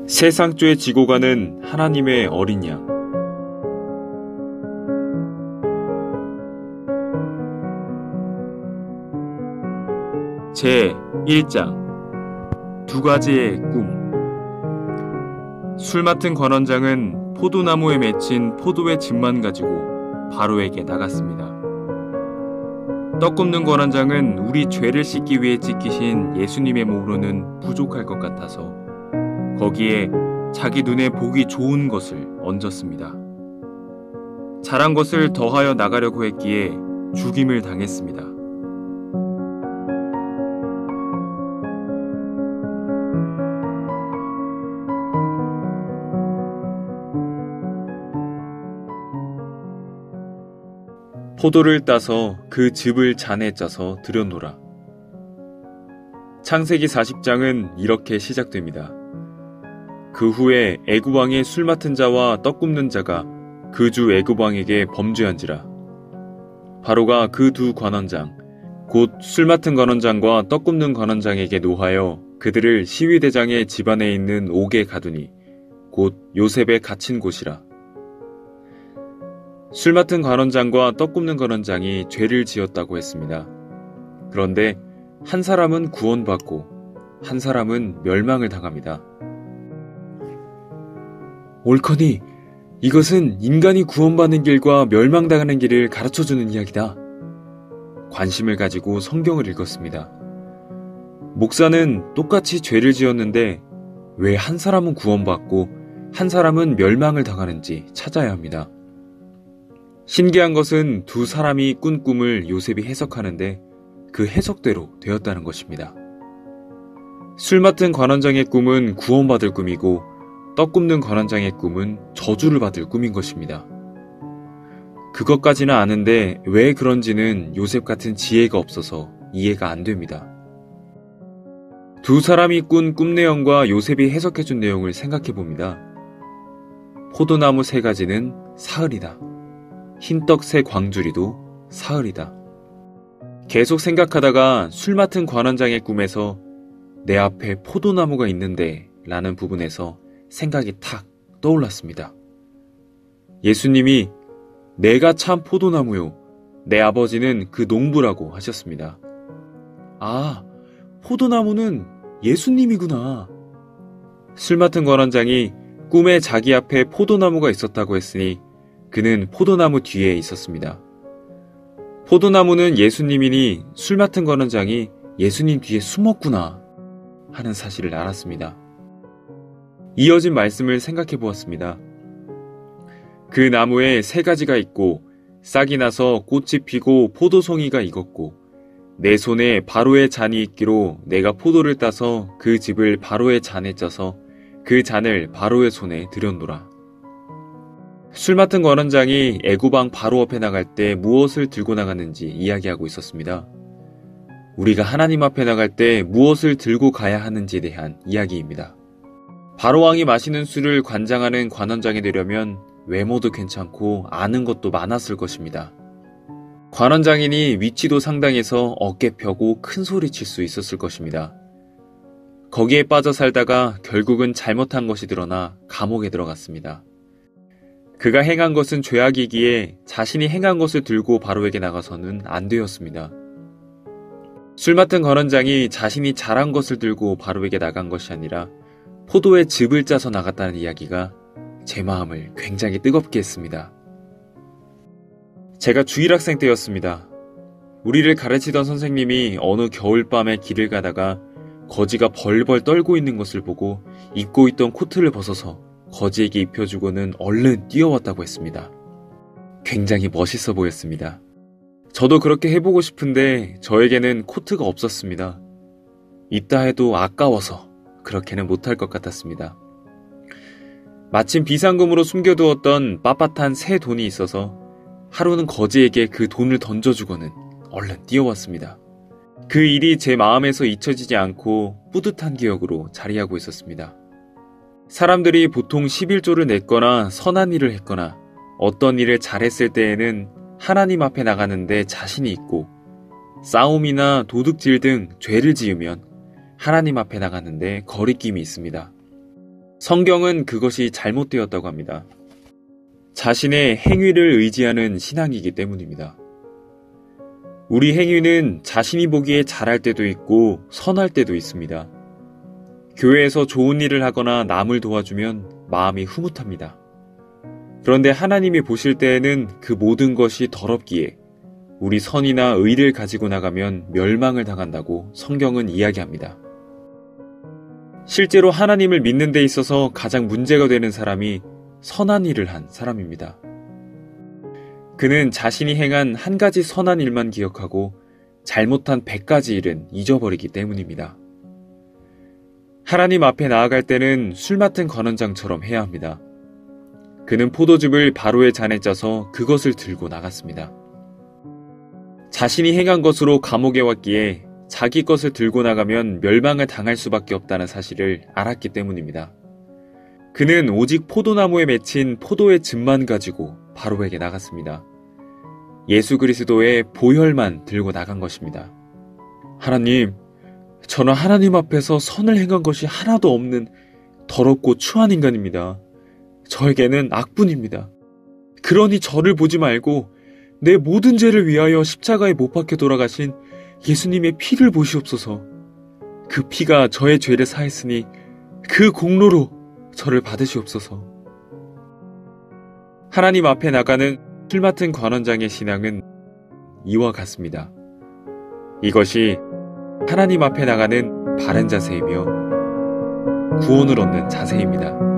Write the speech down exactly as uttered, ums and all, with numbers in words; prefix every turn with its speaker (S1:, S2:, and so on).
S1: 세상죄 지고 가는 하나님의 어린 양. 제일 장 두 가지의 꿈. 술 맡은 관원장은 포도나무에 맺힌 포도의 즙만 가지고 바로에게 나갔습니다. 떡 굽는 관원장은 우리 죄를 씻기 위해 찢기신 예수님의 몸으로는 부족할 것 같아서 거기에 자기 눈에 보기 좋은 것을 얹었습니다. 잘한 것을 더하여 나가려고 했기에 죽임을 당했습니다. 포도를 따서 그 즙을 잔에 짜서 들여놓으라. 창세기 사십 장은 이렇게 시작됩니다. 그 후에 애굽 왕의 술 맡은 자와 떡 굽는 자가 그 주 애굽 왕에게 범죄한지라. 바로가 그 두 관원장 곧 술 맡은 관원장과 떡 굽는 관원장에게 노하여 그들을 시위대장의 집안에 있는 옥에 가두니 곧 요셉의 갇힌 곳이라. 술 맡은 관원장과 떡 굽는 관원장이 죄를 지었다고 했습니다. 그런데 한 사람은 구원받고 한 사람은 멸망을 당합니다. 옳거니 이것은 인간이 구원받는 길과 멸망당하는 길을 가르쳐주는 이야기다. 관심을 가지고 성경을 읽었습니다. 목사는 똑같이 죄를 지었는데 왜 한 사람은 구원받고 한 사람은 멸망을 당하는지 찾아야 합니다. 신기한 것은 두 사람이 꾼 꿈을 요셉이 해석하는데 그 해석대로 되었다는 것입니다. 술 맡은 관원장의 꿈은 구원받을 꿈이고 떡 굽는 관원장의 꿈은 저주를 받을 꿈인 것입니다. 그것까지는 아는데 왜 그런지는 요셉 같은 지혜가 없어서 이해가 안 됩니다. 두 사람이 꾼 꿈 내용과 요셉이 해석해준 내용을 생각해 봅니다. 포도나무 세 가지는 사흘이다. 흰떡 세 광주리도 사흘이다. 계속 생각하다가 술 맡은 관원장의 꿈에서 내 앞에 포도나무가 있는데 라는 부분에서 생각이 탁 떠올랐습니다. 예수님이 내가 참 포도나무요 내 아버지는 그 농부라고 하셨습니다. 아, 포도나무는 예수님이구나. 술 맡은 관원장이 꿈에 자기 앞에 포도나무가 있었다고 했으니 그는 포도나무 뒤에 있었습니다. 포도나무는 예수님이니 술 맡은 관원장이 예수님 뒤에 숨었구나 하는 사실을 알았습니다. 이어진 말씀을 생각해 보았습니다. 그 나무에 세 가지가 있고 싹이 나서 꽃이 피고 포도송이가 익었고 내 손에 바로의 잔이 있기로 내가 포도를 따서 그 즙을 바로의 잔에 짜서 그 잔을 바로의 손에 들여놓으라. 술 맡은 관원장이 애굽 왕 바로 앞에 나갈 때 무엇을 들고 나갔는지 이야기하고 있었습니다. 우리가 하나님 앞에 나갈 때 무엇을 들고 가야 하는지에 대한 이야기입니다. 바로 왕이 마시는 술을 관장하는 관원장이 되려면 외모도 괜찮고 아는 것도 많았을 것입니다. 관원장이니 위치도 상당해서 어깨 펴고 큰 소리 칠 수 있었을 것입니다. 거기에 빠져 살다가 결국은 잘못한 것이 드러나 감옥에 들어갔습니다. 그가 행한 것은 죄악이기에 자신이 행한 것을 들고 바로에게 나가서는 안 되었습니다. 술 맡은 관원장이 자신이 잘한 것을 들고 바로에게 나간 것이 아니라 포도의 즙을 짜서 나갔다는 이야기가 제 마음을 굉장히 뜨겁게 했습니다. 제가 주일학생 때였습니다. 우리를 가르치던 선생님이 어느 겨울밤에 길을 가다가 거지가 벌벌 떨고 있는 것을 보고 입고 있던 코트를 벗어서 거지에게 입혀주고는 얼른 뛰어왔다고 했습니다. 굉장히 멋있어 보였습니다. 저도 그렇게 해보고 싶은데 저에게는 코트가 없었습니다. 있다 해도 아까워서 그렇게는 못할 것 같았습니다. 마침 비상금으로 숨겨두었던 빳빳한 새 돈이 있어서 하루는 거지에게 그 돈을 던져주고는 얼른 뛰어왔습니다. 그 일이 제 마음에서 잊혀지지 않고 뿌듯한 기억으로 자리하고 있었습니다. 사람들이 보통 십일조를 냈거나 선한 일을 했거나 어떤 일을 잘했을 때에는 하나님 앞에 나가는데 자신이 있고 싸움이나 도둑질 등 죄를 지으면 하나님 앞에 나가는데 거리낌이 있습니다. 성경은 그것이 잘못되었다고 합니다. 자신의 행위를 의지하는 신앙이기 때문입니다. 우리 행위는 자신이 보기에 잘할 때도 있고 선할 때도 있습니다. 교회에서 좋은 일을 하거나 남을 도와주면 마음이 흐뭇합니다. 그런데 하나님이 보실 때에는 그 모든 것이 더럽기에 우리 선이나 의를 가지고 나가면 멸망을 당한다고 성경은 이야기합니다. 실제로 하나님을 믿는 데 있어서 가장 문제가 되는 사람이 선한 일을 한 사람입니다. 그는 자신이 행한 한 가지 선한 일만 기억하고 잘못한 백 가지 일은 잊어버리기 때문입니다. 하나님 앞에 나아갈 때는 술 맡은 관원장처럼 해야 합니다. 그는 포도즙을 바로의 잔에 짜서 그것을 들고 나갔습니다. 자신이 행한 것으로 감옥에 왔기에 자기 것을 들고 나가면 멸망을 당할 수밖에 없다는 사실을 알았기 때문입니다. 그는 오직 포도나무에 맺힌 포도의 즙만 가지고 바로에게 나갔습니다. 예수 그리스도의 보혈만 들고 나간 것입니다. 하나님, 저는 하나님 앞에서 선을 행한 것이 하나도 없는 더럽고 추한 인간입니다. 저에게는 악뿐입니다. 그러니 저를 보지 말고 내 모든 죄를 위하여 십자가에 못 박혀 돌아가신 예수님의 피를 보시옵소서. 그 피가 저의 죄를 사했으니 그 공로로 저를 받으시옵소서. 하나님 앞에 나가는 술 맡은 관원장의 신앙은 이와 같습니다. 이것이 하나님 앞에 나가는 바른 자세이며 구원을 얻는 자세입니다.